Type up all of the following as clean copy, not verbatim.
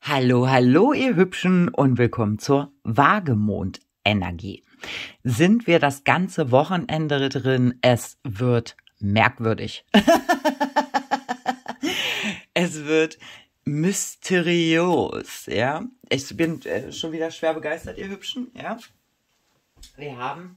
Hallo, hallo, ihr Hübschen und willkommen zur Wagemond-Energie. Sind wir das ganze Wochenende drin? Es wird merkwürdig. Es wird mysteriös, ja. Ich bin schon wieder schwer begeistert, ihr Hübschen, ja. Wir haben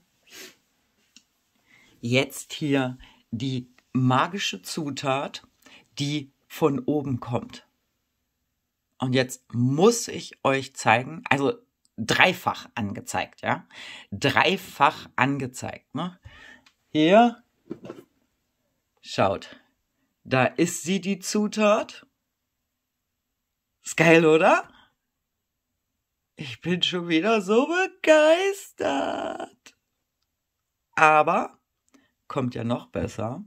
jetzt hier die magische Zutat, die von oben kommt. Und jetzt muss ich euch zeigen, also dreifach angezeigt, ja. Dreifach angezeigt, ne? Hier, schaut, da ist sie, die Zutat. Ist geil, oder? Ich bin schon wieder so begeistert. Aber kommt ja noch besser.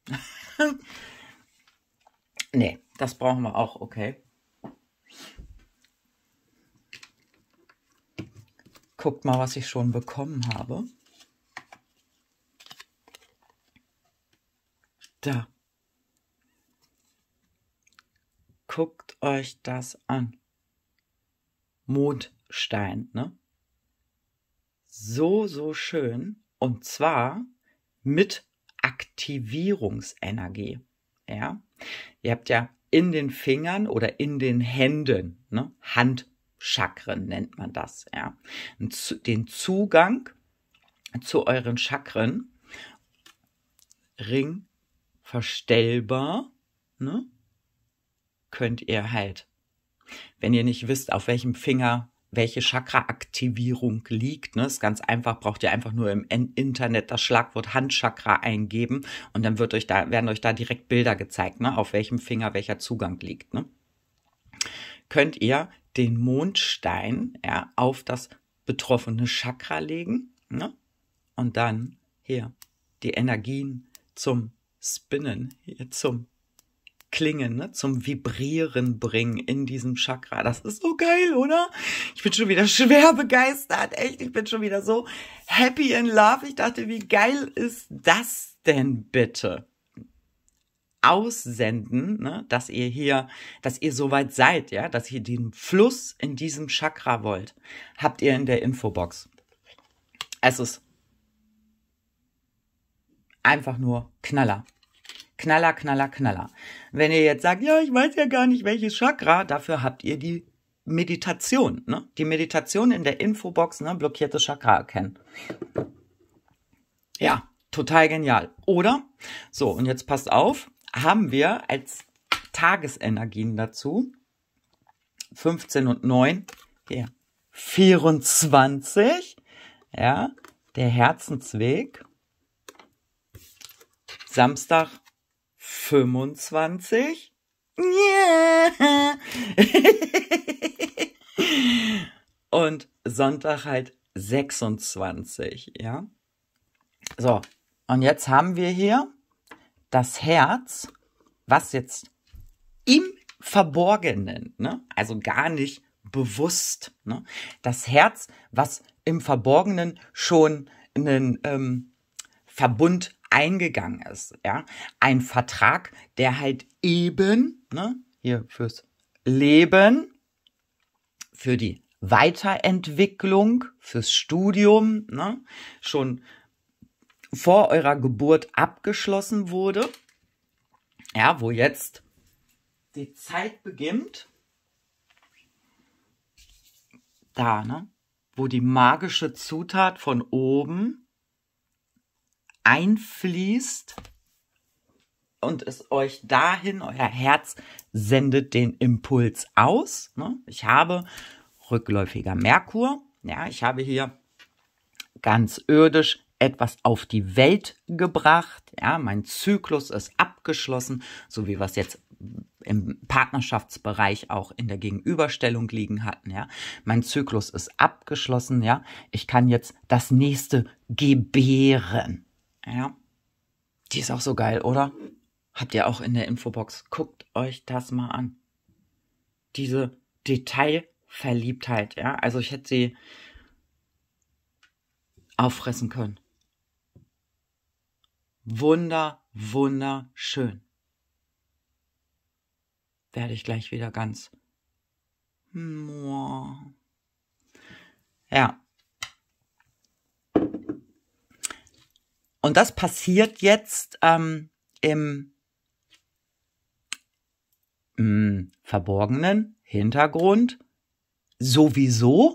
Nee, das brauchen wir auch, okay. Guckt mal, was ich schon bekommen habe. Da. Guckt euch das an. Mondstein, ne? So, so schön. Und zwar mit Aktivierungsenergie. Ja? Ihr habt ja in den Fingern oder in den Händen, ne? Handchakren nennt man das, ja. Den Zugang zu euren Chakren, Ring verstellbar, ne? Könnt ihr halt, wenn ihr nicht wisst, auf welchem Finger welche Chakra-Aktivierung liegt, ne, ist ganz einfach, braucht ihr einfach nur im Internet das Schlagwort Handchakra eingeben und dann werden euch da direkt Bilder gezeigt, ne, auf welchem Finger welcher Zugang liegt, ne. Könnt ihr den Mondstein, ja, auf das betroffene Chakra legen, ne, und dann hier die Energien zum Spinnen, hier zum Klingen, ne, zum Vibrieren bringen in diesem Chakra. Das ist so geil, oder? Ich bin schon wieder schwer begeistert, echt. Ich bin schon wieder so happy in love. Ich dachte, wie geil ist das denn bitte? Aussenden, ne, dass ihr soweit seid, ja, dass ihr den Fluss in diesem Chakra wollt, habt ihr in der Infobox. Es ist einfach nur Knaller. Knaller, Knaller, Knaller. Wenn ihr jetzt sagt, ja, ich weiß ja gar nicht, welches Chakra, dafür habt ihr die Meditation, ne? Die Meditation in der Infobox, ne? Blockierte Chakra erkennen. Ja, total genial. Oder? So, und jetzt passt auf, haben wir als Tagesenergien dazu 15 und 9, hier 24, ja, der Herzensweg, Samstag 25. Yeah. Und Sonntag halt 26, ja. So, und jetzt haben wir hier das Herz, was jetzt im Verborgenen, ne, also gar nicht bewusst, ne, das Herz, was im Verborgenen schon einen Verbund eingegangen ist, ja, ein Vertrag, der halt eben, ne, hier fürs Leben, für die Weiterentwicklung, fürs Studium, ne, schon vor eurer Geburt abgeschlossen wurde, ja, wo jetzt die Zeit beginnt, da, ne, wo die magische Zutat von oben einfließt und es euch dahin, euer Herz sendet den Impuls aus. Ne? Ich habe rückläufiger Merkur, ja, ich habe hier ganz irdisch etwas auf die Welt gebracht, ja, mein Zyklus ist abgeschlossen, so wie wir es jetzt im Partnerschaftsbereich auch in der Gegenüberstellung liegen hatten, ja. Mein Zyklus ist abgeschlossen, ja. Ich kann jetzt das nächste gebären. Ja, die ist auch so geil, oder? Habt ihr auch in der Infobox. Guckt euch das mal an. Diese Detailverliebtheit, ja. Also ich hätte sie auffressen können. Wunderschön. Werde ich gleich wieder ganz Ja. Und das passiert jetzt im verborgenen Hintergrund sowieso.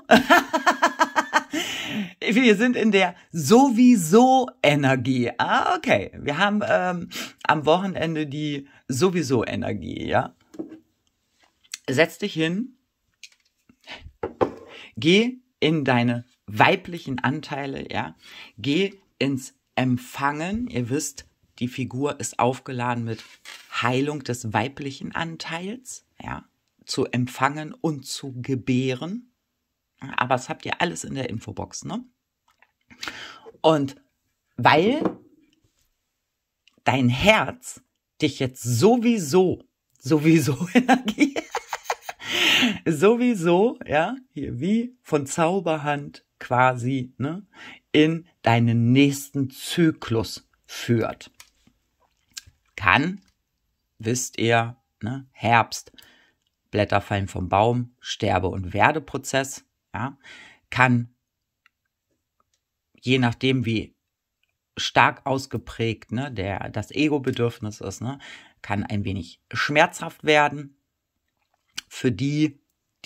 Wir sind in der Sowieso-Energie. Ah, okay. Wir haben am Wochenende die Sowieso-Energie, ja. Setz dich hin, geh in deine weiblichen Anteile, ja. Geh ins Empfangen. Ihr wisst, die Figur ist aufgeladen mit Heilung des weiblichen Anteils, ja. Zu empfangen und zu gebären. Aber das habt ihr alles in der Infobox, ne? Und weil dein Herz dich jetzt sowieso Energie, sowieso, ja, hier wie von Zauberhand quasi, ne, in deinen nächsten Zyklus führt. Kann, wisst ihr, ne, Herbst, Blätter fallen vom Baum, Sterbe- und Werdeprozess, ja, kann, je nachdem wie stark ausgeprägt, ne, das Ego-Bedürfnis ist, ne, kann ein wenig schmerzhaft werden. Für die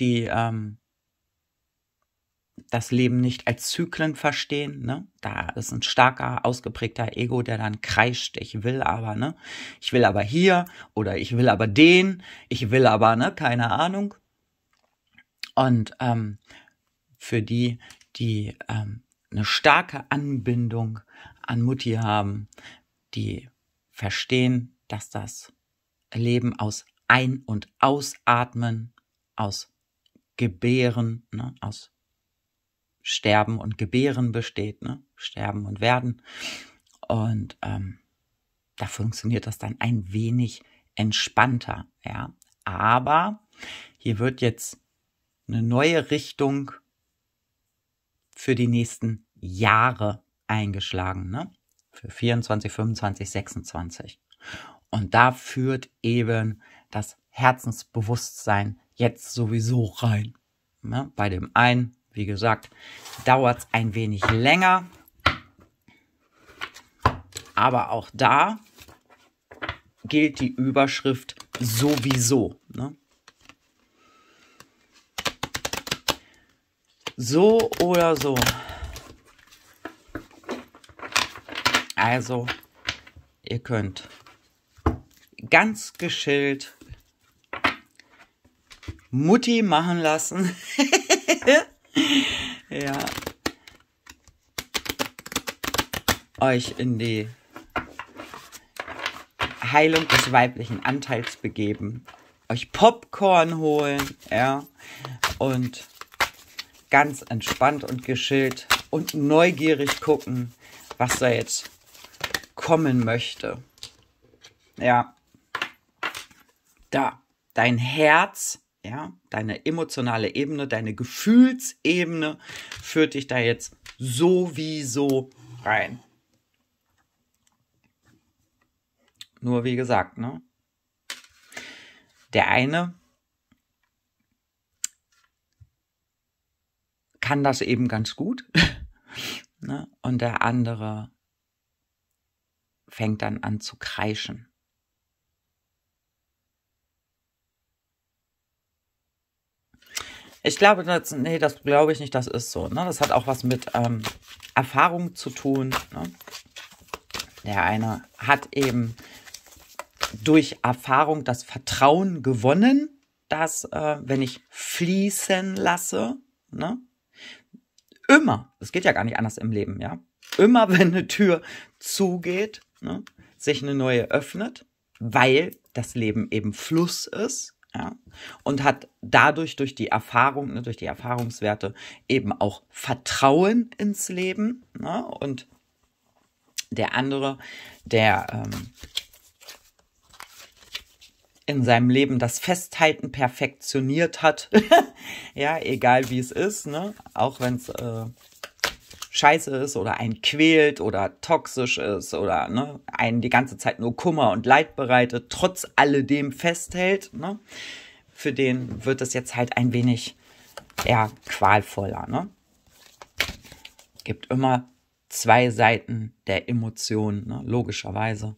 das Leben nicht als Zyklen verstehen, ne, da ist ein starker, ausgeprägter Ego, der dann kreischt, ich will aber, ne, ich will aber hier oder ich will aber den, ich will aber, ne, keine Ahnung. Und für die eine starke Anbindung an Mutti haben, die verstehen, dass das Leben aus Ein- und Ausatmen, aus Gebären, ne, aus Sterben und Gebären besteht, ne, Sterben und Werden. Und da funktioniert das dann ein wenig entspannter, ja. Aber hier wird jetzt eine neue Richtung für die nächsten Jahre eingeschlagen, ne? Für 24, 25, 26. Und da führt eben das Herzensbewusstsein jetzt sowieso rein. Ne? Bei dem einen, wie gesagt, dauert es ein wenig länger. Aber auch da gilt die Überschrift sowieso. Ne? So oder so. Also, ihr könnt ganz gechillt Mutti machen lassen. Ja. Euch in die Heilung des weiblichen Anteils begeben. Euch Popcorn holen, ja. Und ganz entspannt und geschillt und neugierig gucken, was da jetzt kommen möchte. Ja, da, dein Herz, ja, deine emotionale Ebene, deine Gefühlsebene führt dich da jetzt sowieso rein. Nur wie gesagt, ne? Der eine kann das eben ganz gut, ne? Und der andere fängt dann an zu kreischen. Ich glaube, das glaube ich nicht, das ist so. Ne? Das hat auch was mit Erfahrung zu tun. Ne? Der eine hat eben durch Erfahrung das Vertrauen gewonnen, dass wenn ich fließen lasse, ne? Immer, es geht ja gar nicht anders im Leben, ja. Immer wenn eine Tür zugeht, ne, sich eine neue öffnet, weil das Leben eben Fluss ist, ja, und hat dadurch durch die Erfahrung, ne, durch die Erfahrungswerte eben auch Vertrauen ins Leben, ne, und der andere, der in seinem Leben das Festhalten perfektioniert hat, ja, egal wie es ist, ne, auch wenn es scheiße ist oder einen quält oder toxisch ist oder ne, einen die ganze Zeit nur Kummer und Leid bereitet, trotz alledem festhält, ne, für den wird es jetzt halt ein wenig eher qualvoller, ne? Gibt immer zwei Seiten der Emotionen, ne? Logischerweise.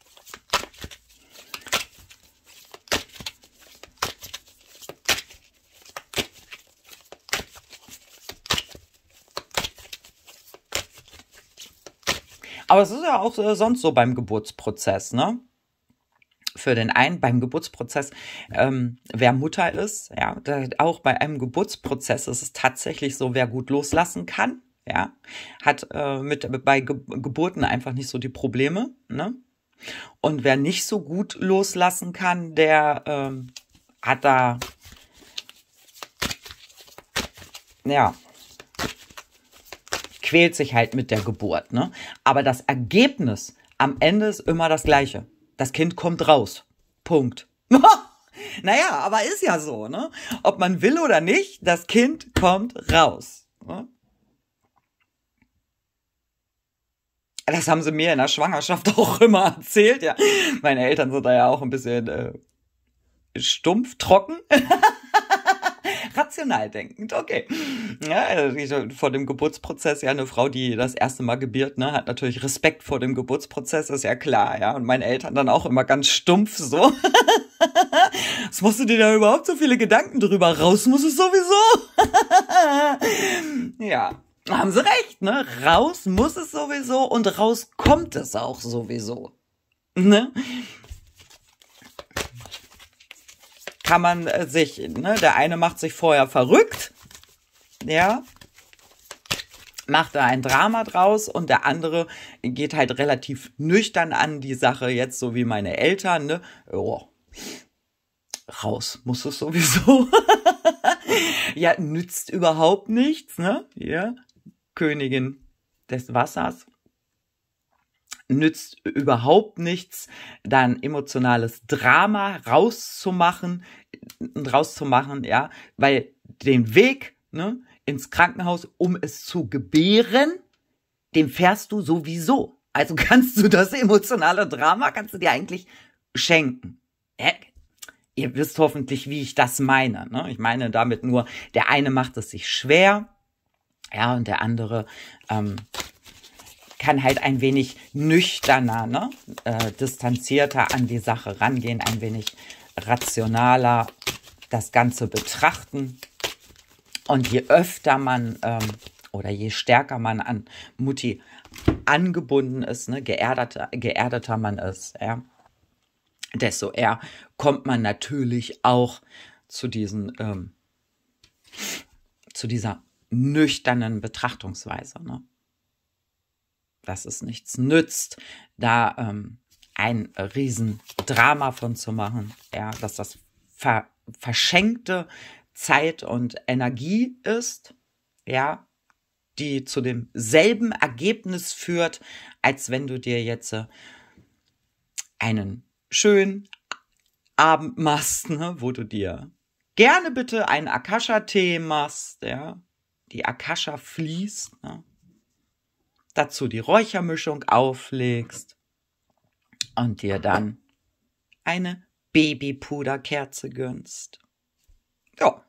Aber es ist ja auch sonst so beim Geburtsprozess, ne? Für den einen beim Geburtsprozess, wer Mutter ist, ja, auch bei einem Geburtsprozess ist es tatsächlich so, wer gut loslassen kann, ja, hat bei Geburten einfach nicht so die Probleme, ne? Und wer nicht so gut loslassen kann, der hat da, ja, quält sich halt mit der Geburt, ne? Aber das Ergebnis am Ende ist immer das Gleiche. Das Kind kommt raus. Punkt. Naja, aber ist ja so, ne? Ob man will oder nicht, das Kind kommt raus. Ne? Das haben sie mir in der Schwangerschaft auch immer erzählt, ja. Meine Eltern sind da ja auch ein bisschen stumpf, trocken. Rational denkend, okay. Ja, also vor dem Geburtsprozess, ja, eine Frau, die das erste Mal gebiert, ne, hat natürlich Respekt vor dem Geburtsprozess, ist ja klar, ja. Und meine Eltern dann auch immer ganz stumpf so. Was musst du dir da überhaupt so viele Gedanken drüber? Raus muss es sowieso. Ja, haben sie recht, ne? Raus muss es sowieso und raus kommt es auch sowieso. Ne? Kann man sich, ne, der eine macht sich vorher verrückt, ja, macht da ein Drama draus und der andere geht halt relativ nüchtern an die Sache, jetzt so wie meine Eltern, ne, oh, raus muss es sowieso, ja, nützt überhaupt nichts, ne, ja, Königin des Wassers. Nützt überhaupt nichts, da ein emotionales Drama rauszumachen, ja, weil den Weg, ne, ins Krankenhaus, um es zu gebären, den fährst du sowieso. Also kannst du das emotionale Drama, kannst du dir eigentlich schenken. Ihr wisst hoffentlich, wie ich das meine, ne? Ich meine damit nur, der eine macht es sich schwer, ja, und der andere, kann halt ein wenig nüchterner, ne, distanzierter an die Sache rangehen, ein wenig rationaler das Ganze betrachten. Und je öfter man oder je stärker man an Mutti angebunden ist, ne, geerdeter man ist, ja, desto eher kommt man natürlich auch zu dieser nüchternen Betrachtungsweise, ne? Dass es nichts nützt, da ein Riesendrama von zu machen, ja, dass das verschenkte Zeit und Energie ist, ja, die zu demselben Ergebnis führt, als wenn du dir jetzt einen schönen Abend machst, ne, wo du dir gerne bitte einen Akasha-Tee machst, ja, die Akasha fließt, ne, dazu die Räuchermischung auflegst und dir dann eine Babypuderkerze gönnst. Ja.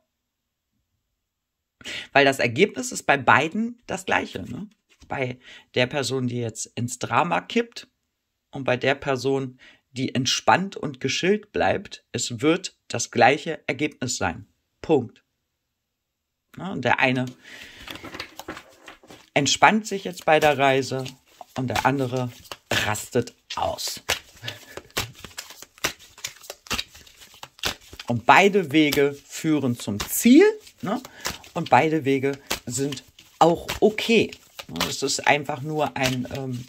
Weil das Ergebnis ist bei beiden das gleiche, ne? Bei der Person, die jetzt ins Drama kippt und bei der Person, die entspannt und geschillt bleibt, es wird das gleiche Ergebnis sein. Punkt. Ja, und der eine entspannt sich jetzt bei der Reise und der andere rastet aus. Und beide Wege führen zum Ziel, ne? Und beide Wege sind auch okay. Es ist einfach nur ein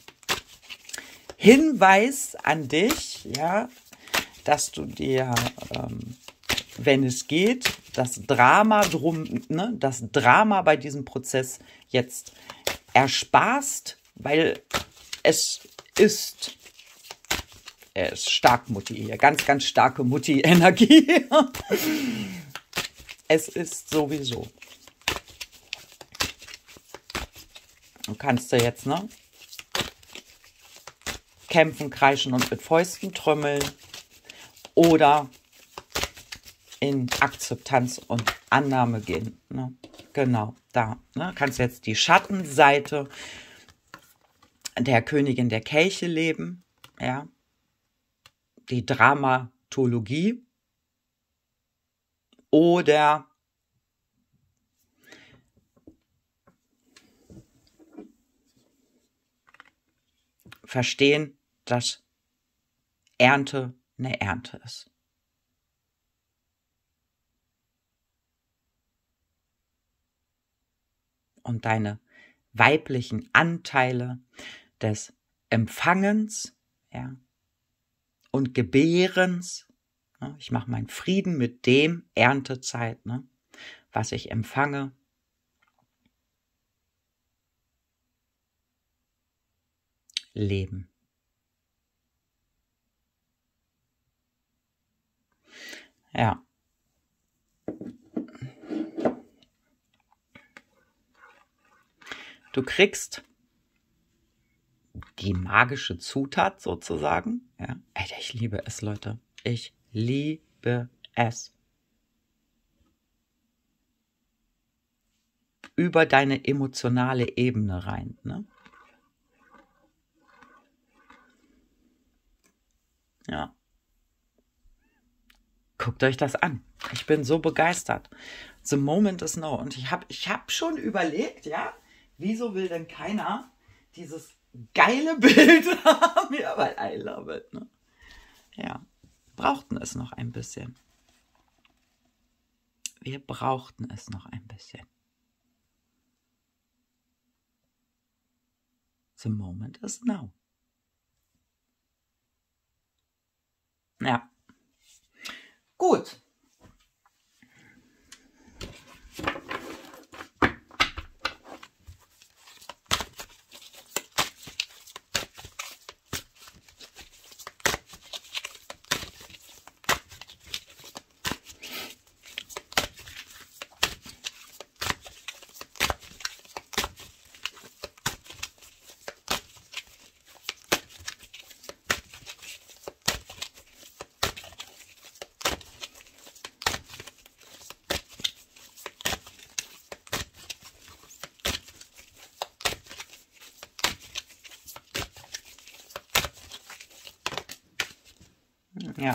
Hinweis an dich, ja, dass du dir, wenn es geht, das Drama bei diesem Prozess jetzt ersparst, weil es ist stark Mutti hier, ganz, ganz starke Mutti-Energie. Es ist sowieso. Du kannst jetzt, ne, kämpfen, kreischen und mit Fäusten trommeln oder in Akzeptanz und Annahme gehen. Ne? Genau, da. Ne? Kannst jetzt die Schattenseite der Königin der Kelche leben, ja. Die Dramatologie oder verstehen, dass Ernte eine Ernte ist. Und deine weiblichen Anteile des Empfangens, ja, und Gebärens, ne, ich mache meinen Frieden mit dem Erntezeit, ne, was ich empfange, leben. Ja. Du kriegst die magische Zutat sozusagen. Ja. Alter, ich liebe es, Leute. Ich liebe es. Über deine emotionale Ebene rein. Ne? Ja. Guckt euch das an. Ich bin so begeistert. The moment is now. Und ich hab schon überlegt, ja, wieso will denn keiner dieses geile Bild haben? Ja, weil I love it. Ne? Ja, brauchten es noch ein bisschen. Wir brauchten es noch ein bisschen. The moment is now. Ja. Gut. Ja.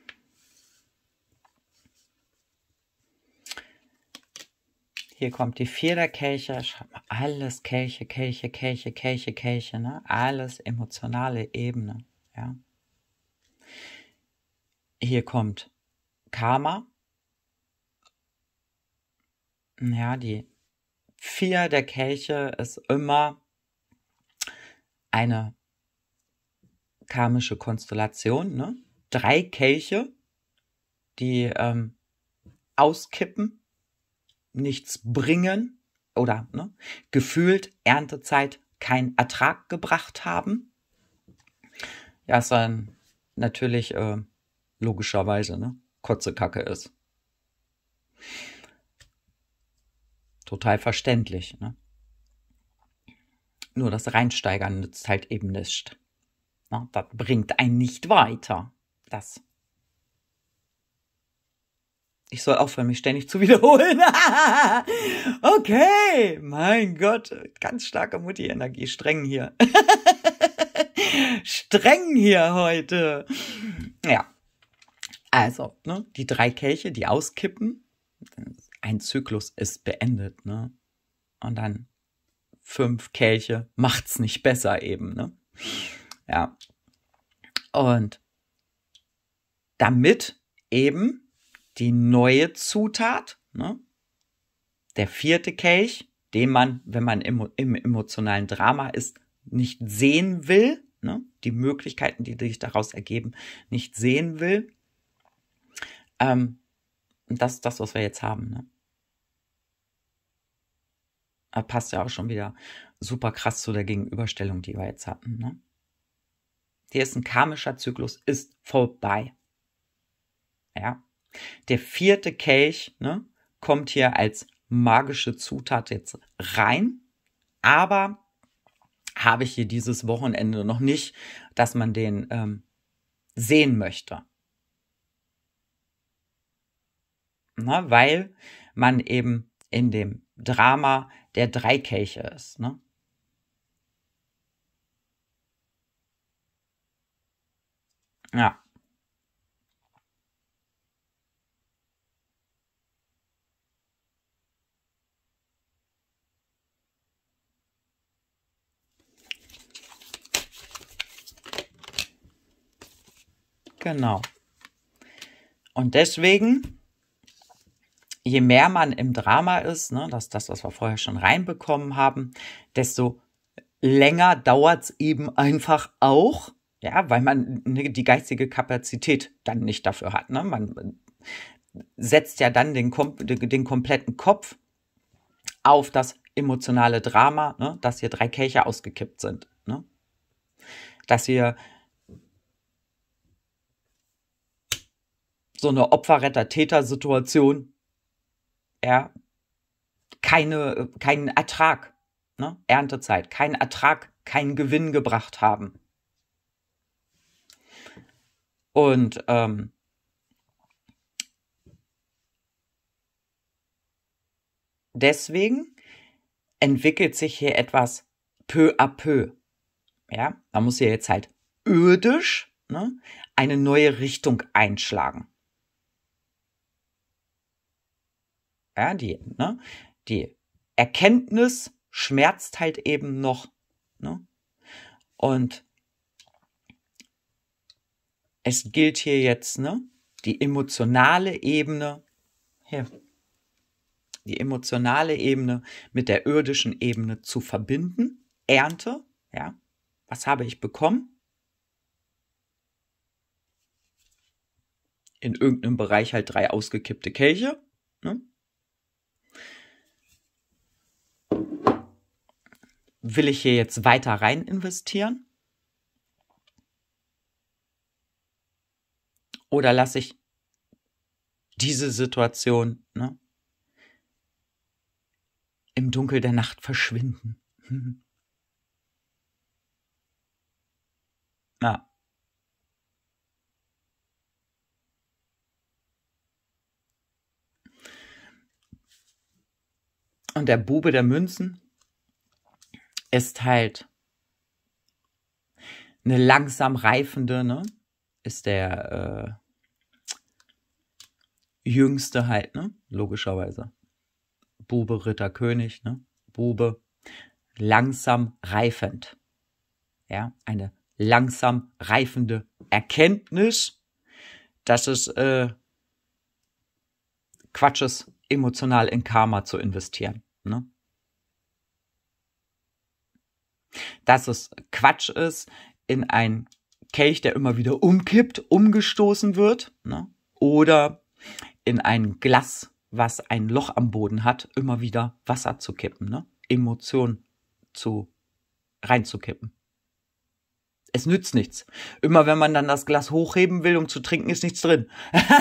Hier kommt die 4 der Kelche. Schaut mal, alles Kelche, Kelche, Kelche, Kelche, Kelche, ne? Alles emotionale Ebene, ja. Hier kommt Karma. Ja, die 4 der Kelche ist immer eine karmische Konstellation, ne? 3 Kelche, die auskippen, nichts bringen oder ne, gefühlt Erntezeit keinen Ertrag gebracht haben. Ja, es dann natürlich logischerweise ne, Kotzekacke ist. Total verständlich. Ne? Nur das Reinsteigern nützt halt eben nichts. Na, das bringt einen nicht weiter. Das. Ich soll aufhören, mich ständig zu wiederholen. Okay, mein Gott, ganz starke Mutti-Energie, streng hier. Streng hier heute. Ja, also, ne, die 3 Kelche, die auskippen, ein Zyklus ist beendet, ne? Und dann 5 Kelche macht's nicht besser eben, ne? Ja. Und damit eben die neue Zutat, ne? Der 4. Kelch, den man, wenn man im emotionalen Drama ist, nicht sehen will, ne? Die Möglichkeiten, die sich daraus ergeben, nicht sehen will. Und das ist das, was wir jetzt haben. Ne? Passt ja auch schon wieder super krass zu der Gegenüberstellung, die wir jetzt hatten. Ne? Hier ist ein karmischer Zyklus, ist vorbei. Ja. Der 4. Kelch, ne, kommt hier als magische Zutat jetzt rein, aber habe ich hier dieses Wochenende noch nicht, dass man den sehen möchte. ne, weil man eben in dem Drama der 3 Kelche ist. Ne? Ja. Genau. Und deswegen, je mehr man im Drama ist, ne, das ist das, was wir vorher schon reinbekommen haben, desto länger dauert es eben einfach auch, ja, weil man die geistige Kapazität dann nicht dafür hat. Ne? Man setzt ja dann den kompletten Kopf auf das emotionale Drama, ne, dass hier 3 Kelche ausgekippt sind. Ne? Dass hier so eine Opfer-Retter-Täter-Situation, ja, keinen Ertrag, ne, Erntezeit, keinen Ertrag, keinen Gewinn gebracht haben. Und deswegen entwickelt sich hier etwas peu à peu. Ja, man muss hier jetzt halt irdisch, ne, eine neue Richtung einschlagen. Ja, die Erkenntnis schmerzt halt eben noch. Ne? Und es gilt hier jetzt, ne, die emotionale Ebene, die emotionale Ebene mit der irdischen Ebene zu verbinden. Ernte, ja. Was habe ich bekommen? In irgendeinem Bereich halt 3 ausgekippte Kelche. Ne? Will ich hier jetzt weiter rein investieren? Oder lasse ich diese Situation, ne, im Dunkel der Nacht verschwinden? Ja. Und der Bube der Münzen ist halt eine langsam reifende, ne? Ist der Jüngste halt, ne? Logischerweise. Bube, Ritter, König, ne? Bube, langsam reifend. Ja, eine langsam reifende Erkenntnis, dass es Quatsch ist, emotional in Karma zu investieren. Ne? Dass es Quatsch ist, in ein Kelch, der immer wieder umkippt, umgestoßen wird, ne? Oder in ein Glas, was ein Loch am Boden hat, immer wieder Wasser zu kippen, ne? Emotion reinzukippen. Es nützt nichts. Immer wenn man dann das Glas hochheben will, um zu trinken, ist nichts drin.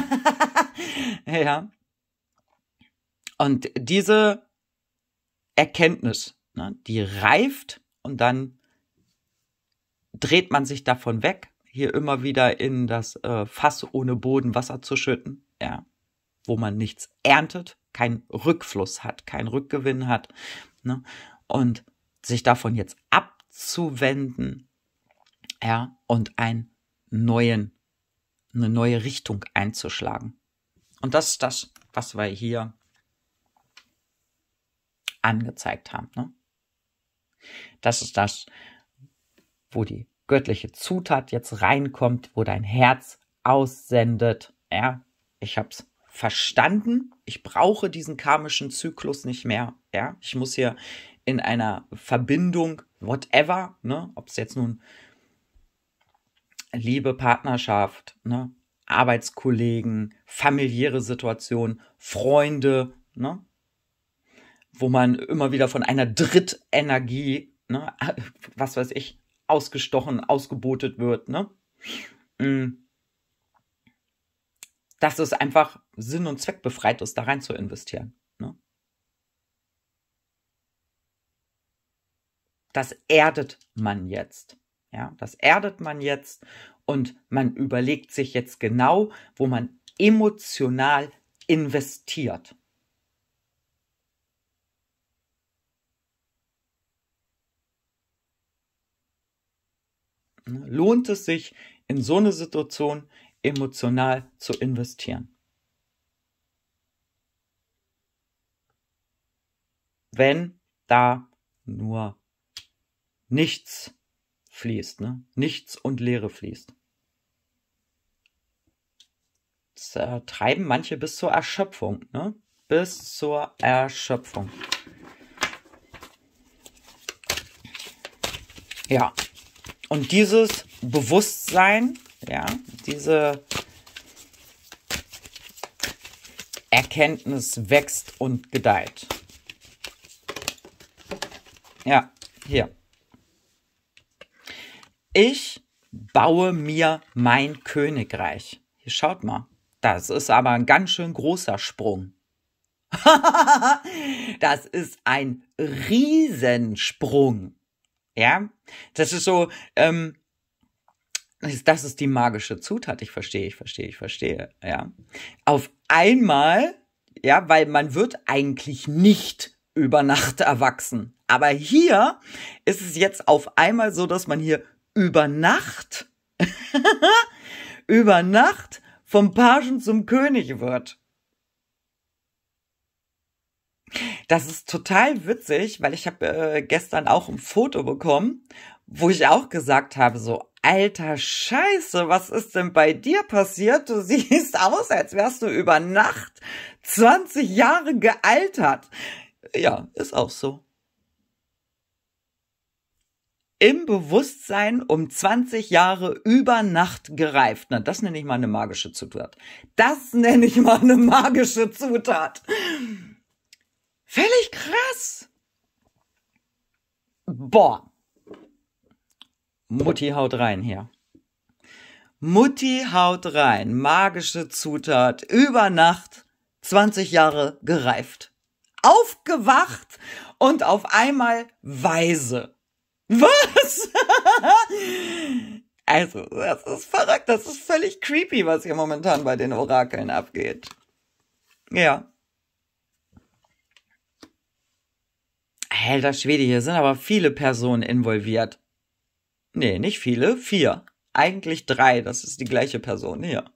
Ja. Und diese Erkenntnis, ne, die reift und dann dreht man sich davon weg, hier immer wieder in das Fass ohne Boden Wasser zu schütten, ja, wo man nichts erntet, keinen Rückfluss hat, keinen Rückgewinn hat, ne, und sich davon jetzt abzuwenden, ja, und eine neue Richtung einzuschlagen. Und das ist das, was wir hier angezeigt haben. Ne? Das ist das, wo die göttliche Zutat jetzt reinkommt, wo dein Herz aussendet. Ja, ich habe es verstanden. Ich brauche diesen karmischen Zyklus nicht mehr. Ja, ich muss hier in einer Verbindung, whatever, ne, ob es jetzt nun Liebe, Partnerschaft, ne, Arbeitskollegen, familiäre Situation, Freunde, ne, wo man immer wieder von einer Drittenergie, ne, was weiß ich, ausgestochen, ausgebotet wird, ne, dass es einfach sinn- und zweckbefreit ist, da rein zu investieren. Ne? Das erdet man jetzt. Ja, das erdet man jetzt und man überlegt sich jetzt genau, wo man emotional investiert. Lohnt es sich, in so eine Situation emotional zu investieren? Wenn da nur nichts fließt, ne? Nichts und Leere fließt. Das treiben manche bis zur Erschöpfung, ne? Bis zur Erschöpfung. Ja. Und dieses Bewusstsein, ja, diese Erkenntnis wächst und gedeiht. Ja, hier. Ich baue mir mein Königreich. Hier, schaut mal. Das ist aber ein ganz schön großer Sprung. Das ist ein Riesensprung. Ja, das ist so, das ist die magische Zutat. Ich verstehe. Ja, auf einmal, ja, weil man wird eigentlich nicht über Nacht erwachsen. Aber hier ist es jetzt auf einmal so, dass man hier über Nacht, über Nacht vom Pagen zum König wird. Das ist total witzig, weil ich habe gestern auch ein Foto bekommen, wo ich auch gesagt habe, so, alter Scheiße, was ist denn bei dir passiert? Du siehst aus, als wärst du über Nacht 20 Jahre gealtert. Ja, ist auch so. Im Bewusstsein um 20 Jahre über Nacht gereift. Na, das nenne ich mal eine magische Zutat. Völlig krass. Boah. Mutti haut rein hier. Mutti haut rein. Magische Zutat. Über Nacht 20 Jahre gereift. Aufgewacht und auf einmal weise. Was? Also, das ist verrückt. Das ist völlig creepy, was hier momentan bei den Orakeln abgeht. Ja. Alter Schwede, hier sind aber viele Personen involviert. Nee, nicht viele, 4. Eigentlich 3, das ist die gleiche Person hier.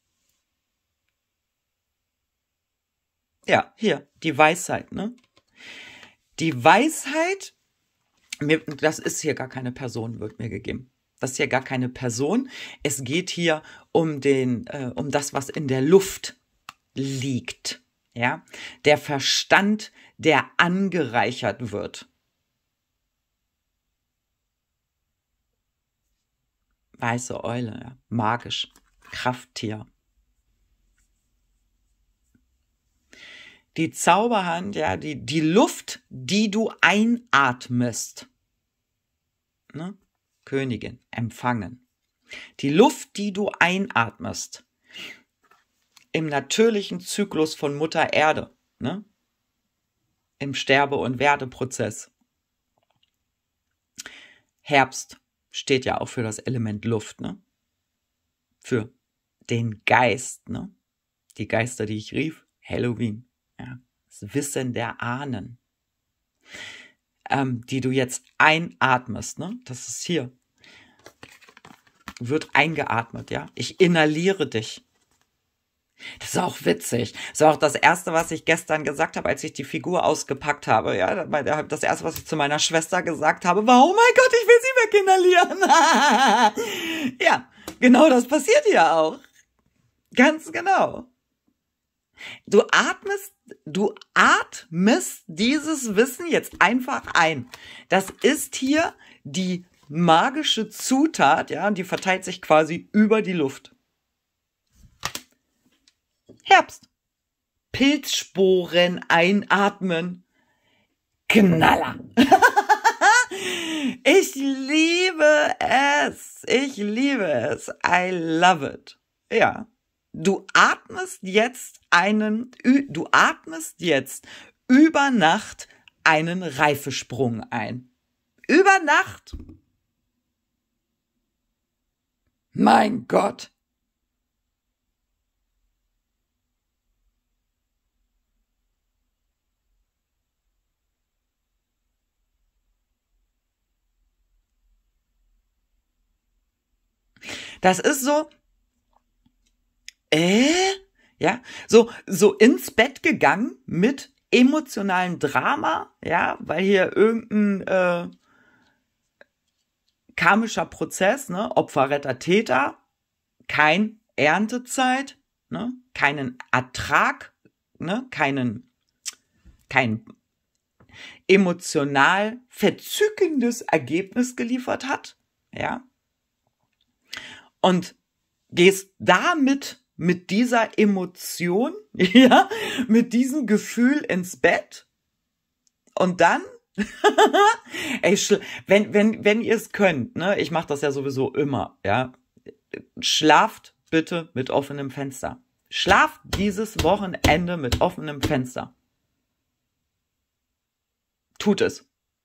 Ja, hier, die Weisheit, ne? Die Weisheit, das ist hier gar keine Person, wird mir gegeben. Das ist hier gar keine Person. Es geht hier um das, was in der Luft liegt. Ja, der Verstand, der angereichert wird. Weiße Eule, ja. Magisch, Krafttier. Die Zauberhand, ja, die Luft, die du einatmest. Ne? Königin, empfangen. Die Luft, die du einatmest. Im natürlichen Zyklus von Mutter Erde, ne? Im Sterbe- und Werdeprozess. Herbst steht ja auch für das Element Luft, ne? Für den Geist, ne? Die Geister, die ich rief, Halloween, ja? Das Wissen der Ahnen, die du jetzt einatmest, ne? Das ist hier. Wird eingeatmet, ja? Ich inhaliere dich. Das ist auch witzig. Das war auch das Erste, was ich gestern gesagt habe, als ich die Figur ausgepackt habe. Ja, das Erste, was ich zu meiner Schwester gesagt habe, war, oh mein Gott, ich will sie weginhalieren. Ja, genau das passiert hier auch. Ganz genau. Du atmest dieses Wissen jetzt einfach ein. Das ist hier die magische Zutat, ja, die verteilt sich quasi über die Luft. Herbst. Pilzsporen einatmen. Knaller. Ich liebe es. I love it. Ja. Du atmest jetzt über Nacht einen Reifesprung ein. Über Nacht. Mein Gott. Das ist so, ja, so ins Bett gegangen mit emotionalem Drama, ja, weil hier irgendein karmischer Prozess, ne, Opfer, Retter, Täter, kein Erntezeit, ne, keinen Ertrag, ne, kein emotional verzückendes Ergebnis geliefert hat, ja, und gehst damit mit dieser Emotion, ja, mit diesem Gefühl ins Bett und dann, ey, wenn ihr es könnt, ne, ich mache das ja sowieso immer, ja, schlaft bitte mit offenem Fenster. Schlaft dieses Wochenende mit offenem Fenster. Tut es.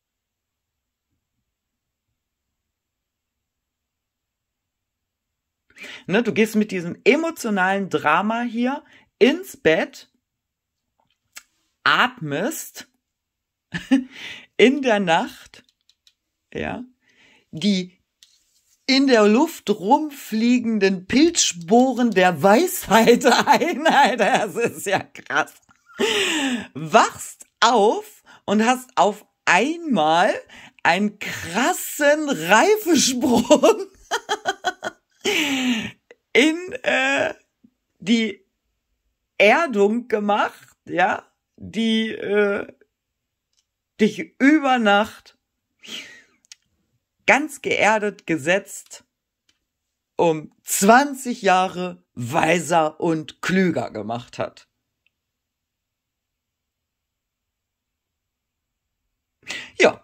Ne, du gehst mit diesem emotionalen Drama hier ins Bett, atmest in der Nacht, ja, die in der Luft rumfliegenden Pilzsporen der Weisheit ein. Alter, das ist ja krass. Wachst auf und hast auf einmal einen krassen Reifesprung in die Erdung gemacht, ja, die dich über Nacht ganz geerdet gesetzt, um 20 Jahre weiser und klüger gemacht hat. Ja.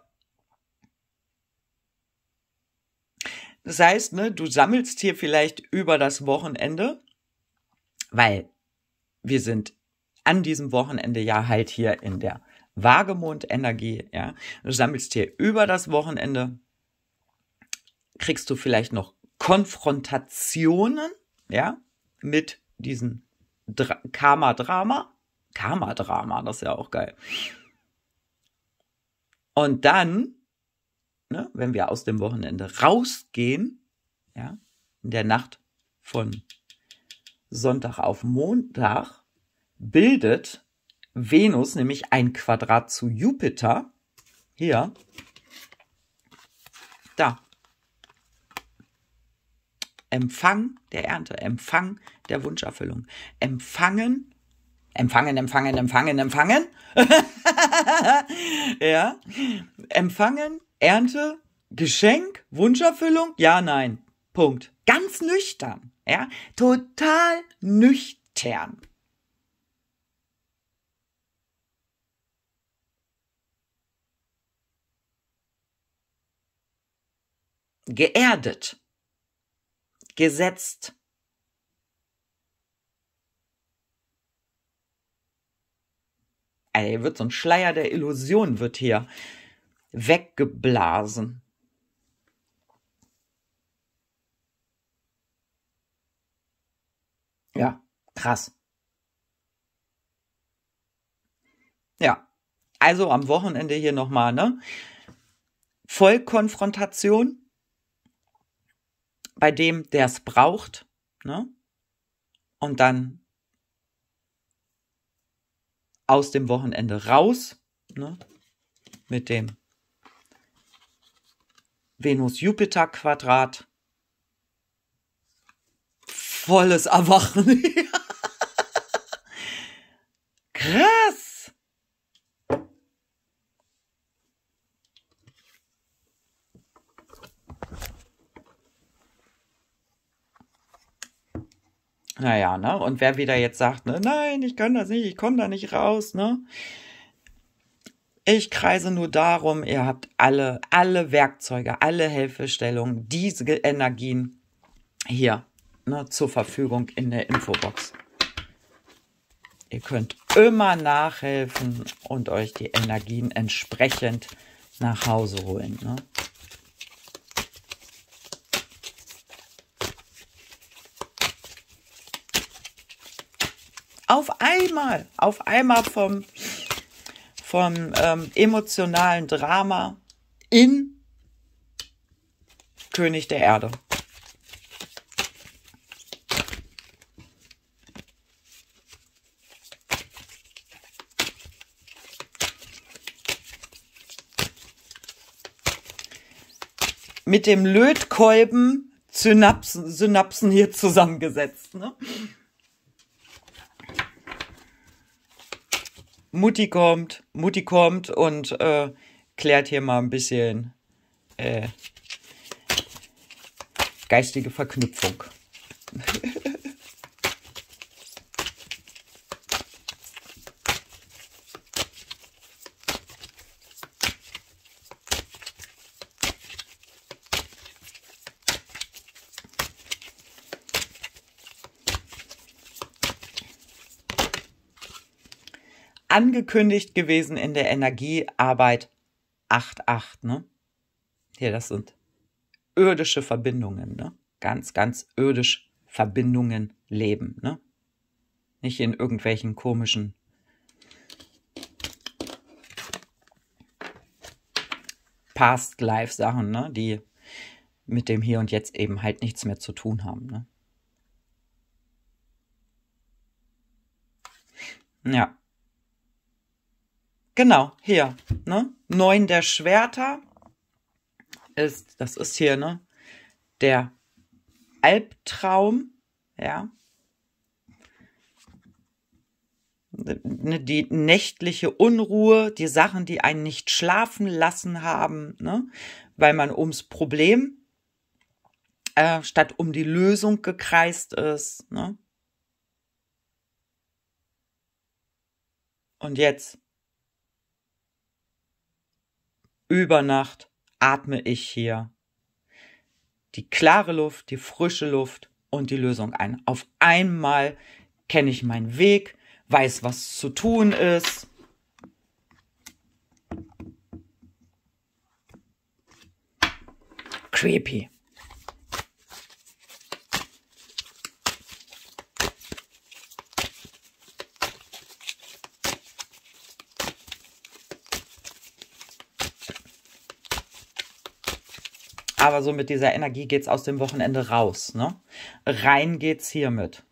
Das heißt, ne, du sammelst hier vielleicht über das Wochenende, weil wir sind an diesem Wochenende ja halt hier in der Wagemond-Energie, ja. Du sammelst hier über das Wochenende, kriegst du vielleicht noch Konfrontationen, ja, mit diesem Karma-Drama. Karma-Drama, das ist ja auch geil. Und dann, ne, wenn wir aus dem Wochenende rausgehen, ja, in der Nacht von Sonntag auf Montag, bildet Venus nämlich ein Quadrat zu Jupiter. Hier. Da. Empfang der Ernte, Empfang der Wunscherfüllung. Empfangen. Ja. Empfangen, Ernte, Geschenk, Wunscherfüllung, ja, nein. Punkt. Ganz nüchtern. Ja. Total nüchtern. Geerdet. Gesetzt. Ey, wird so ein Schleier der Illusion wird hier weggeblasen. Ja, krass. Ja, also am Wochenende hier nochmal, ne? Vollkonfrontation bei dem, der es braucht, ne? Und dann aus dem Wochenende raus, ne? Mit dem Venus-Jupiter-Quadrat. Volles Erwachen. Krass. Naja, ne? Und wer wieder jetzt sagt, ne, nein, ich kann das nicht, ich komme da nicht raus, ne? Ich kreise nur darum, ihr habt alle Werkzeuge, alle Hilfestellungen, diese Energien hier, ne, zur Verfügung in der Infobox. Ihr könnt immer nachhelfen und euch die Energien entsprechend nach Hause holen, ne? Auf einmal vom emotionalen Drama in König der Erde. mit dem Lötkolben Synapsen hier zusammengesetzt. Ne? Mutti kommt und klärt hier mal ein bisschen geistige Verknüpfung. Angekündigt gewesen in der Energiearbeit 8.8, ne? Hier, das sind irdische Verbindungen, ne? Ganz, ganz irdisch Verbindungen leben, ne? Nicht in irgendwelchen komischen Past-Life-Sachen, ne? Die mit dem Hier und Jetzt eben halt nichts mehr zu tun haben, ne? Ja. Genau, hier, ne? 9 der Schwerter das ist hier, ne? Der Albtraum, ja. Die nächtliche Unruhe, die Sachen, die einen nicht schlafen lassen haben, ne? Weil man ums Problem statt um die Lösung gekreist ist, ne? Und jetzt über Nacht atme ich hier die klare Luft, die frische Luft und die Lösung ein. Auf einmal kenne ich meinen Weg, weiß, was zu tun ist. Creepy. Aber so mit dieser Energie geht's aus dem Wochenende raus, ne? Rein geht's hiermit.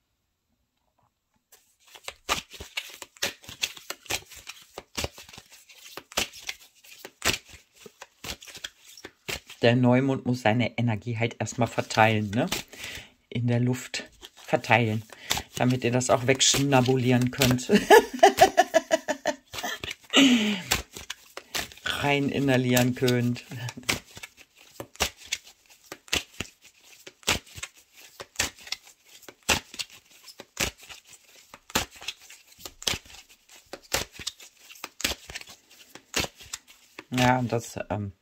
Der Neumond muss seine Energie halt erstmal verteilen, ne? In der Luft verteilen, damit ihr das auch wegschnabulieren könnt. Rein inhalieren könnt. Ja, und das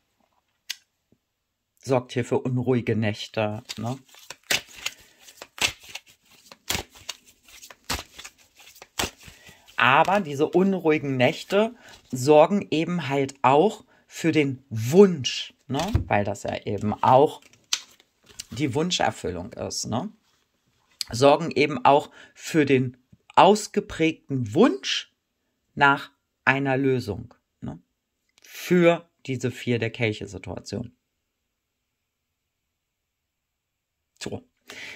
sorgt hier für unruhige Nächte, ne? Aber diese unruhigen Nächte sorgen eben halt auch für den Wunsch, ne? Weil das ja eben auch die Wunscherfüllung ist, ne? Sorgen eben auch für den ausgeprägten Wunsch nach einer Lösung, ne? Für diese 4 der Kelche-Situation. So.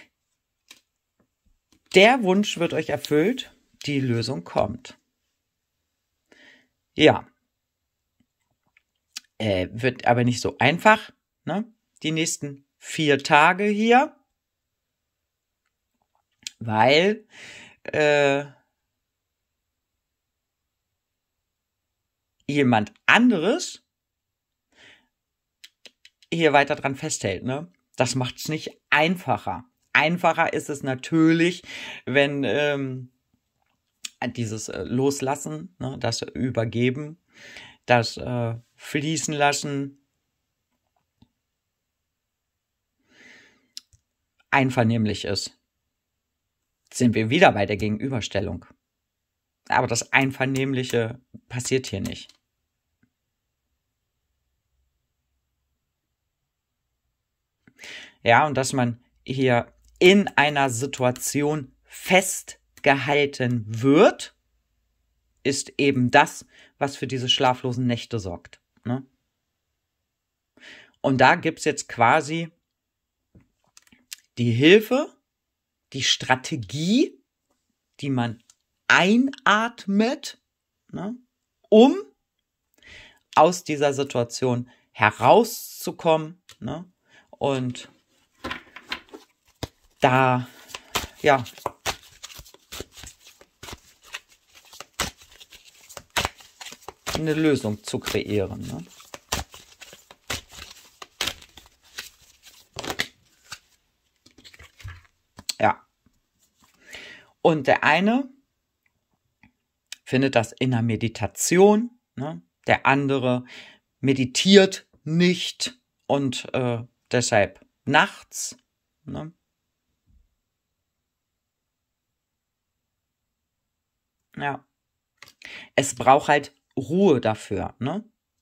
Der Wunsch wird euch erfüllt, die Lösung kommt. Ja. Wird aber nicht so einfach, ne? Die nächsten 4 Tage hier. Weil jemand anderes hier weiter dran festhält, ne? Das macht es nicht einfacher. Einfacher ist es natürlich, wenn dieses Loslassen, ne, das Übergeben, das Fließen lassen, einvernehmlich ist. Sind wir wieder bei der Gegenüberstellung. Aber das Einvernehmliche passiert hier nicht. Ja, und dass man hier in einer Situation festgehalten wird, ist eben das, was für diese schlaflosen Nächte sorgt, ne? Und da gibt's jetzt quasi die Hilfe, die Strategie, die man einatmet, ne, um aus dieser Situation herauszukommen, ne? Und da, ja, eine Lösung zu kreieren, ne? Ja. Und der eine findet das in der Meditation, ne? Der andere meditiert nicht und deshalb nachts, ne? Ja. Es braucht halt Ruhe dafür, ne?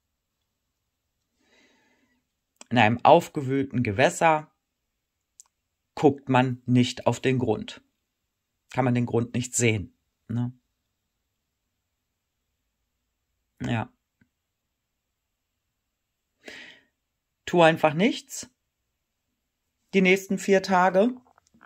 In einem aufgewühlten Gewässer guckt man nicht auf den Grund. Kann man den Grund nicht sehen, ne? Ja. Tu einfach nichts. Die nächsten 4 Tage.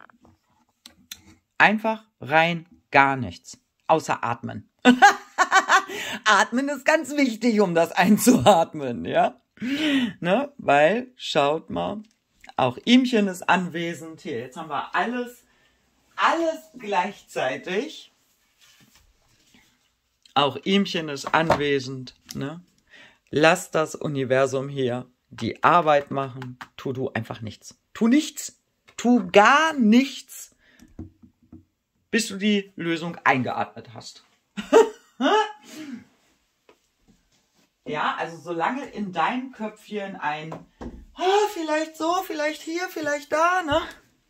Einfach rein gar nichts. Außer atmen. Atmen ist ganz wichtig, um das einzuatmen, ja? Ne? Weil, schaut mal, auch Ihmchen ist anwesend. Hier, jetzt haben wir alles gleichzeitig. Auch Ihmchen ist anwesend, ne? Lass das Universum hier die Arbeit machen. Tu du einfach nichts. Tu nichts. Tu gar nichts, bis du die Lösung eingeatmet hast. Ja, also solange in deinem Köpfchen ein vielleicht so, vielleicht hier, vielleicht da, ne?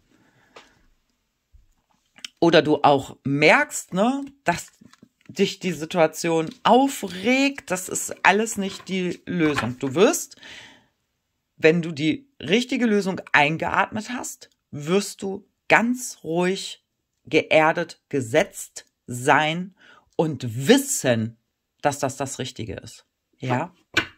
Oder du auch merkst, ne, dass dich die Situation aufregt, das ist alles nicht die Lösung. Du wirst, wenn du die richtige Lösung eingeatmet hast, wirst du ganz ruhig, geerdet, gesetzt sein und wissen, dass das Richtige ist. Ja?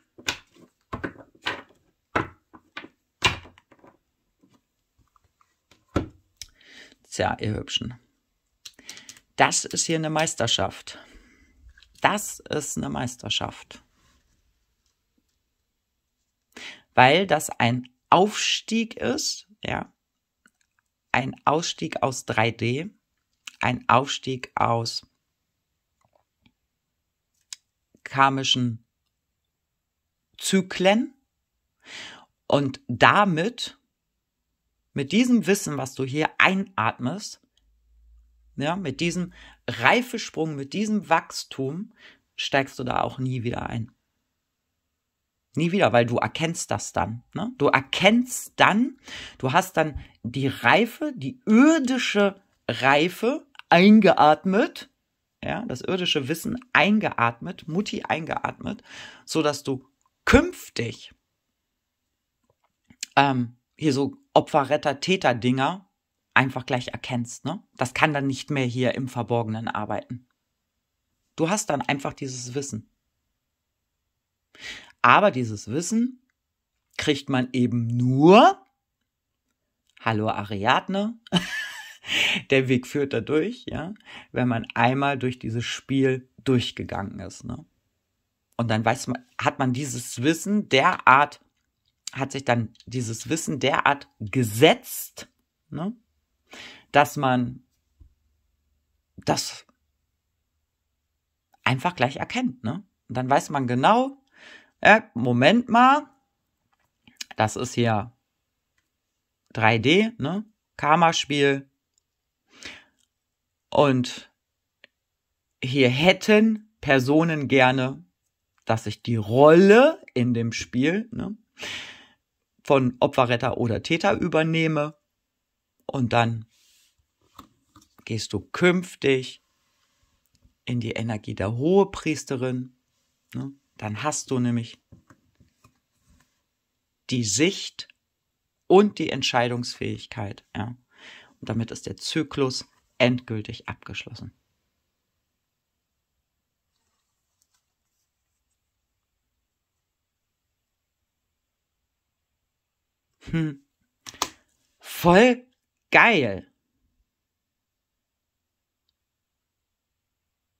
Tja, ihr Hübschen. Das ist hier eine Meisterschaft. Das ist eine Meisterschaft. Weil das ein Aufstieg ist, ja, ein Ausstieg aus 3D, ein Aufstieg aus karmischen Zyklen und damit, mit diesem Wissen, was du hier einatmest, ja, mit diesem Reifesprung, mit diesem Wachstum, steigst du da auch nie wieder ein. Nie wieder, weil du erkennst das dann. Ne? Du erkennst dann, du hast dann die Reife, die irdische Reife eingeatmet, ja, das irdische Wissen eingeatmet, Mutti eingeatmet, so dass du künftig hier so Opfer-Retter-Täter-Dinger einfach gleich erkennst. Ne? Das kann dann nicht mehr hier im Verborgenen arbeiten. Du hast dann einfach dieses Wissen. Aber dieses Wissen kriegt man eben nur, hallo Ariadne, der Weg führt da durch, ja, wenn man einmal durch dieses Spiel durchgegangen ist. Ne? Und dann hat man dieses Wissen derart, hat sich dann dieses Wissen derart gesetzt, ne, dass man das einfach gleich erkennt. Ne? Und dann weiß man genau, Moment mal, das ist hier 3D, ne? Karma-Spiel. Und hier hätten Personen gerne, dass ich die Rolle in dem Spiel, ne, von Opferretter oder Täter übernehme. Und dann gehst du künftig in die Energie der Hohepriesterin. Ne? Dann hast du nämlich die Sicht und die Entscheidungsfähigkeit. Ja? Und damit ist der Zyklus endgültig abgeschlossen. Voll geil.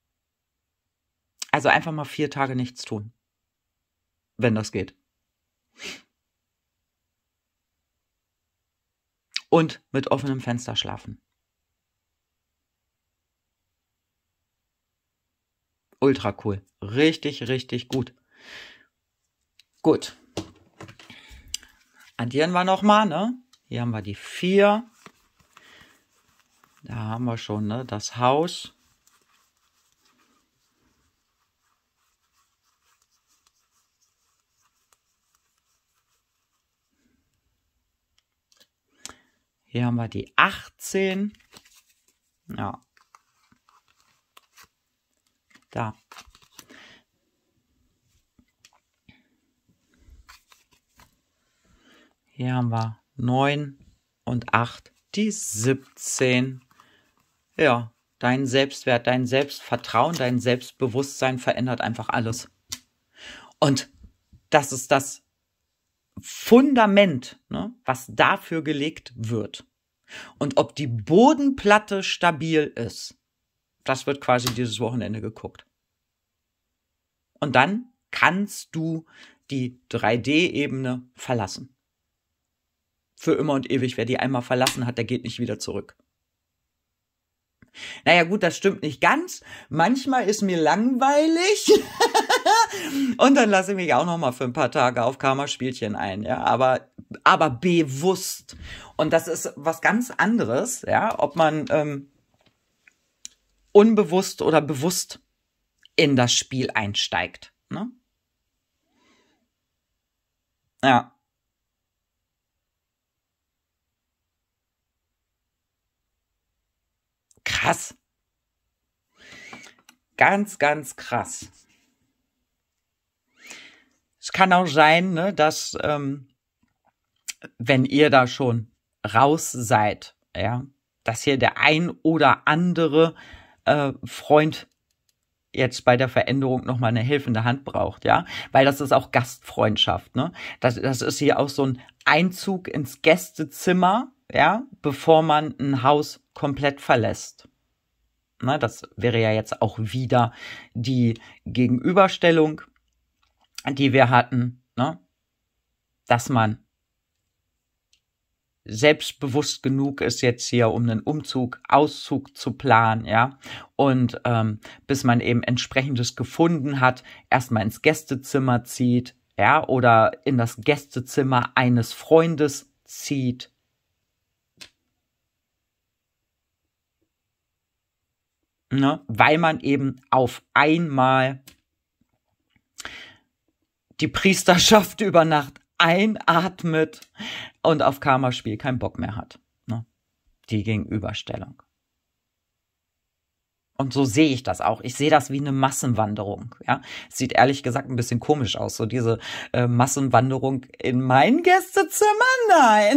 Also einfach mal 4 Tage nichts tun, wenn das geht. Und mit offenem Fenster schlafen. Ultra cool. Richtig, richtig gut. Gut. Addieren wir nochmal, ne? Hier haben wir die 4. Da haben wir schon, ne? Das Haus. Hier haben wir die 18. Ja. Da. Hier haben wir 9 und 8, die 17. Ja, dein Selbstwert, dein Selbstvertrauen, dein Selbstbewusstsein verändert einfach alles. Und das ist das Fundament, ne, was dafür gelegt wird. Und ob die Bodenplatte stabil ist, das wird quasi dieses Wochenende geguckt. Und dann kannst du die 3D-Ebene verlassen. Für immer und ewig. Wer die einmal verlassen hat, der geht nicht wieder zurück. Naja gut, das stimmt nicht ganz. Manchmal ist mir langweilig und dann lasse ich mich auch noch mal für ein paar Tage auf Karma-Spielchen ein, ja, aber bewusst. Und das ist was ganz anderes, ja, ob man unbewusst oder bewusst in das Spiel einsteigt, ne? Ja. Krass. Ganz, ganz krass. Es kann auch sein, ne, dass wenn ihr da schon raus seid, ja, dass hier der ein oder andere Freund jetzt bei der Veränderung nochmal eine helfende Hand braucht, ja, weil das ist auch Gastfreundschaft, ne? Das ist hier auch so ein Einzug ins Gästezimmer, ja, bevor man ein Haus komplett verlässt. Na, das wäre ja jetzt auch wieder die Gegenüberstellung, die wir hatten, ne? Dass man selbstbewusst genug ist jetzt hier, um einen Auszug zu planen, ja, und bis man eben entsprechendes gefunden hat, erstmal ins Gästezimmer zieht, ja, oder in das Gästezimmer eines Freundes zieht. Ne, weil man eben auf einmal die Priesterschaft über Nacht einatmet und auf Karma-Spiel keinen Bock mehr hat. Ne? Die Gegenüberstellung. Und so sehe ich das auch. Ich sehe das wie eine Massenwanderung. Ja, sieht ehrlich gesagt ein bisschen komisch aus. So diese Massenwanderung in mein Gästezimmer? Nein.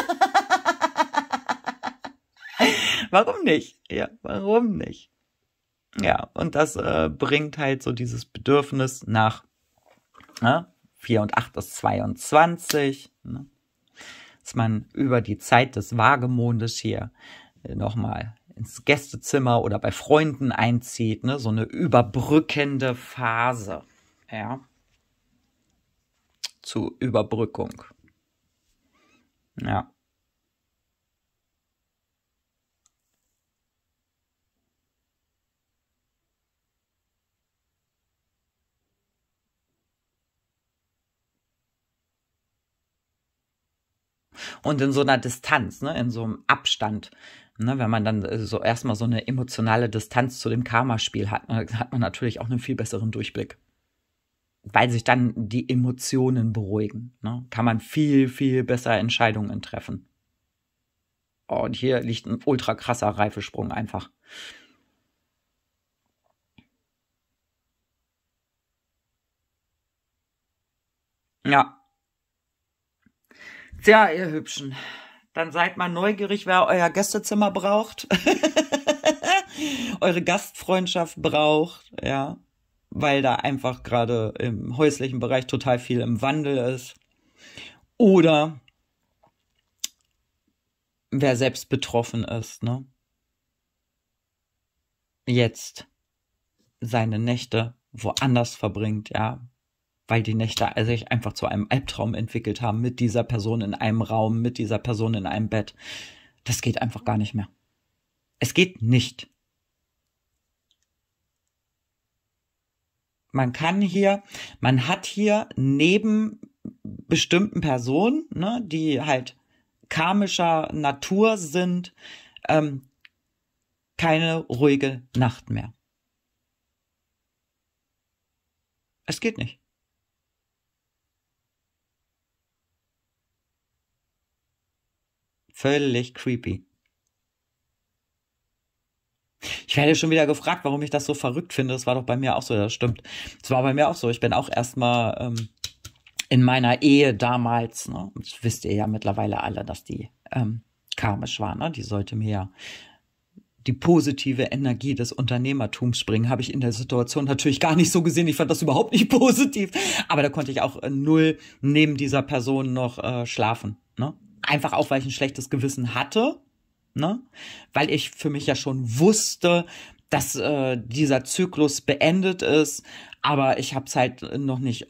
Warum nicht? Ja, warum nicht? Ja, und das bringt halt so dieses Bedürfnis nach 4 und 8 ist 22, ne? Dass man über die Zeit des Waagemondes hier nochmal ins Gästezimmer oder bei Freunden einzieht, ne? So eine überbrückende Phase, ja, zur Überbrückung. Ja. Und in so einer Distanz, ne, in so einem Abstand, ne, wenn man dann so erstmal so eine emotionale Distanz zu dem Karma-Spiel hat, ne, hat man natürlich auch einen viel besseren Durchblick. Weil sich dann die Emotionen beruhigen, ne, kann man viel, viel besser Entscheidungen treffen. Oh, und hier liegt ein ultra krasser Reifesprung einfach. Ja. Tja, ihr Hübschen. Dann seid mal neugierig, wer euer Gästezimmer braucht. Eure Gastfreundschaft braucht, ja. Weil da einfach gerade im häuslichen Bereich total viel im Wandel ist. Oder wer selbst betroffen ist, ne? Jetzt seine Nächte woanders verbringt, ja. weil die Nächte sich einfach zu einem Albtraum entwickelt haben, mit dieser Person in einem Raum, mit dieser Person in einem Bett. Das geht einfach gar nicht mehr. Es geht nicht. Man hat hier neben bestimmten Personen, ne, die halt karmischer Natur sind, keine ruhige Nacht mehr. Es geht nicht. Völlig creepy. Ich werde schon wieder gefragt, warum ich das so verrückt finde. Das war doch bei mir auch so, das stimmt. Es war bei mir auch so. Ich bin auch erstmal in meiner Ehe damals, ne, das wisst ihr ja mittlerweile alle, dass die karmisch war, ne? Die sollte mir ja die positive Energie des Unternehmertums bringen, habe ich in der Situation natürlich gar nicht so gesehen. Ich fand das überhaupt nicht positiv. Aber da konnte ich auch null neben dieser Person noch schlafen, ne? Einfach auch, weil ich ein schlechtes Gewissen hatte, ne? Weil ich für mich ja schon wusste, dass dieser Zyklus beendet ist, aber ich habe es halt noch nicht,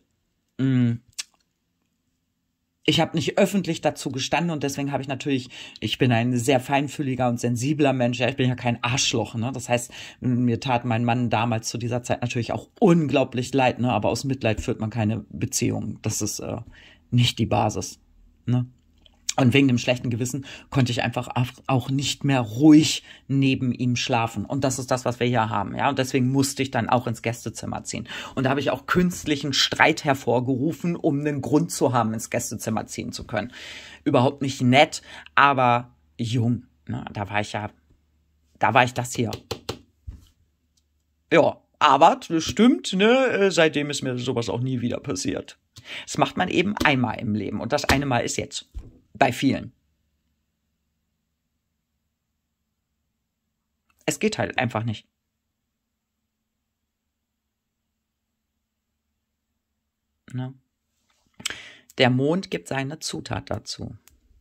ich habe nicht öffentlich dazu gestanden und deswegen habe ich natürlich, ich bin ein sehr feinfühliger und sensibler Mensch, ja, ich bin ja kein Arschloch, ne? Das heißt, mir tat mein Mann damals zu dieser Zeit natürlich auch unglaublich leid, ne? Aber aus Mitleid führt man keine Beziehung. Das ist nicht die Basis, ne? Und wegen dem schlechten Gewissen konnte ich einfach auch nicht mehr ruhig neben ihm schlafen. Und das ist das, was wir hier haben, ja. Und deswegen musste ich dann auch ins Gästezimmer ziehen. Und da habe ich auch künstlichen Streit hervorgerufen, um einen Grund zu haben, ins Gästezimmer ziehen zu können. Überhaupt nicht nett, aber jung. Ne? Da war ich das hier. Ja, aber das stimmt, ne? Seitdem ist mir sowas auch nie wieder passiert. Das macht man eben einmal im Leben. Und das eine Mal ist jetzt. Bei vielen. Es geht halt einfach nicht. Ne? Der Mond gibt seine Zutat dazu.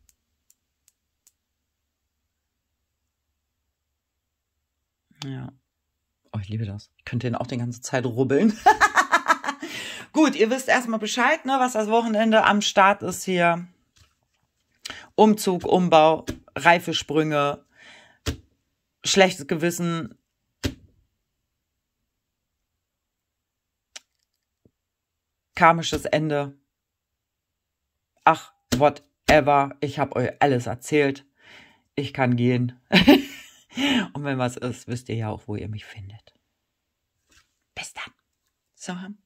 Ja. Oh, ich liebe das. Ich könnte den auch die ganze Zeit rubbeln. Gut, ihr wisst erstmal Bescheid, ne, was das Wochenende am Start ist hier. Umzug, Umbau, Reifesprünge, schlechtes Gewissen, karmisches Ende. Ach, whatever. Ich habe euch alles erzählt. Ich kann gehen. Und wenn was ist, wisst ihr ja auch, wo ihr mich findet. Bis dann. So.